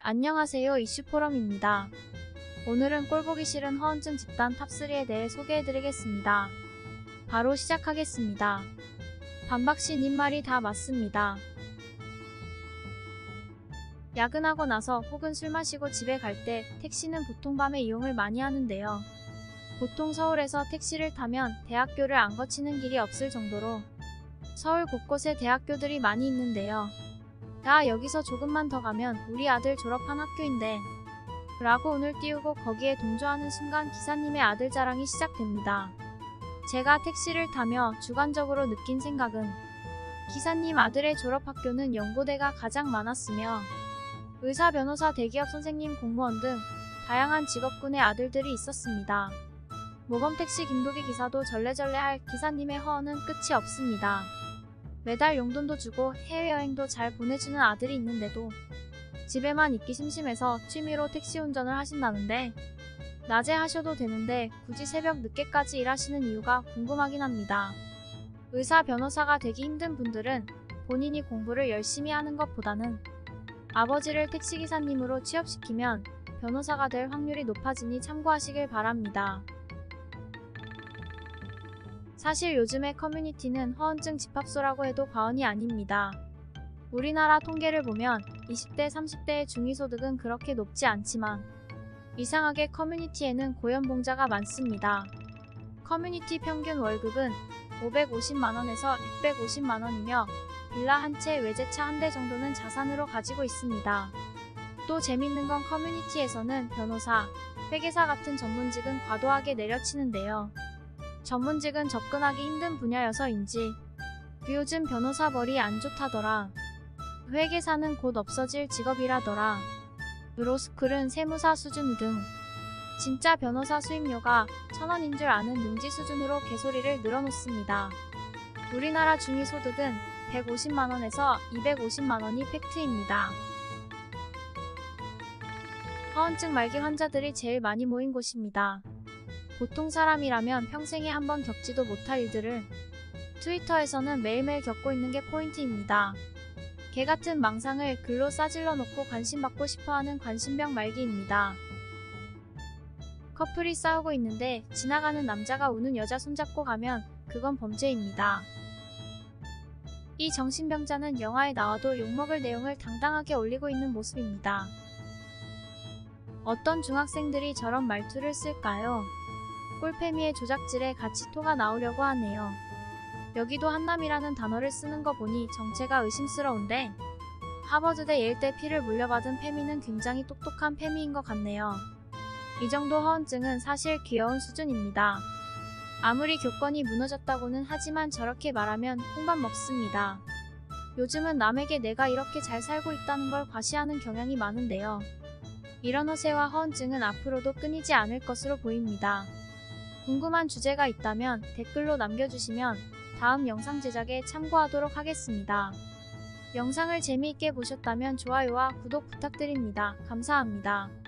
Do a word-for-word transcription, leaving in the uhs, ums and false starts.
안녕하세요, 이슈포럼입니다. 오늘은 꼴보기 싫은 허언증 집단 탑쓰리에 대해 소개해드리겠습니다. 바로 시작하겠습니다. 반박씨 님 말이 다 맞습니다. 야근하고 나서 혹은 술 마시고 집에 갈 때 택시는 보통 밤에 이용을 많이 하는데요. 보통 서울에서 택시를 타면 대학교를 안 거치는 길이 없을 정도로 서울 곳곳에 대학교들이 많이 있는데요. 나 여기서 조금만 더 가면 우리 아들 졸업한 학교인데 라고 운을 띄우고 거기에 동조하는 순간 기사님의 아들 자랑이 시작됩니다. 제가 택시를 타며 주관적으로 느낀 생각은 기사님 아들의 졸업학교는 연고대가 가장 많았으며 의사, 변호사, 대기업 선생님, 공무원 등 다양한 직업군의 아들들이 있었습니다. 모범택시 김도기 기사도 절레절레할 기사님의 허언은 끝이 없습니다. 매달 용돈도 주고 해외여행도 잘 보내주는 아들이 있는데도 집에만 있기 심심해서 취미로 택시 운전을 하신다는데 낮에 하셔도 되는데 굳이 새벽 늦게까지 일하시는 이유가 궁금하긴 합니다. 의사, 변호사가 되기 힘든 분들은 본인이 공부를 열심히 하는 것보다는 아버지를 택시기사님으로 취업시키면 변호사가 될 확률이 높아지니 참고하시길 바랍니다. 사실 요즘의 커뮤니티는 허언증 집합소라고 해도 과언이 아닙니다. 우리나라 통계를 보면 이십 대, 삼십 대의 중위소득은 그렇게 높지 않지만 이상하게 커뮤니티에는 고연봉자가 많습니다. 커뮤니티 평균 월급은 오백오십만 원에서 육백오십만 원이며 빌라 한 채, 외제차 한 대 정도는 자산으로 가지고 있습니다. 또 재밌는 건 커뮤니티에서는 변호사, 회계사 같은 전문직은 과도하게 내려치는데요. 전문직은 접근하기 힘든 분야여서인지 요즘 변호사 벌이 안 좋다더라. 회계사는 곧 없어질 직업이라더라. 로스쿨은 세무사 수준 등 진짜 변호사 수임료가 천 원인 줄 아는 능지 수준으로 개소리를 늘어놓습니다. 우리나라 중위소득은 백오십만 원에서 이백오십만 원이 팩트입니다. 허언증 말기 환자들이 제일 많이 모인 곳입니다. 보통 사람이라면 평생에 한 번 겪지도 못할 일들을 트위터에서는 매일매일 겪고 있는 게 포인트입니다. 개같은 망상을 글로 싸질러 놓고 관심받고 싶어하는 관심병 말기입니다. 커플이 싸우고 있는데 지나가는 남자가 우는 여자 손잡고 가면 그건 범죄입니다. 이 정신병자는 영화에 나와도 욕먹을 내용을 당당하게 올리고 있는 모습입니다. 어떤 중학생들이 저런 말투를 쓸까요? 꼴패미의 조작질에 같이 토가 나오려고 하네요. 여기도 한남이라는 단어를 쓰는 거 보니 정체가 의심스러운데 하버드대 예일대 피를 물려받은 패미는 굉장히 똑똑한 패미인 것 같네요. 이 정도 허언증은 사실 귀여운 수준입니다. 아무리 교권이 무너졌다고는 하지만 저렇게 말하면 콩밥 먹습니다. 요즘은 남에게 내가 이렇게 잘 살고 있다는 걸 과시하는 경향이 많은데요. 이런 허세와 허언증은 앞으로도 끊이지 않을 것으로 보입니다. 궁금한 주제가 있다면 댓글로 남겨주시면 다음 영상 제작에 참고하도록 하겠습니다. 영상을 재미있게 보셨다면 좋아요와 구독 부탁드립니다. 감사합니다.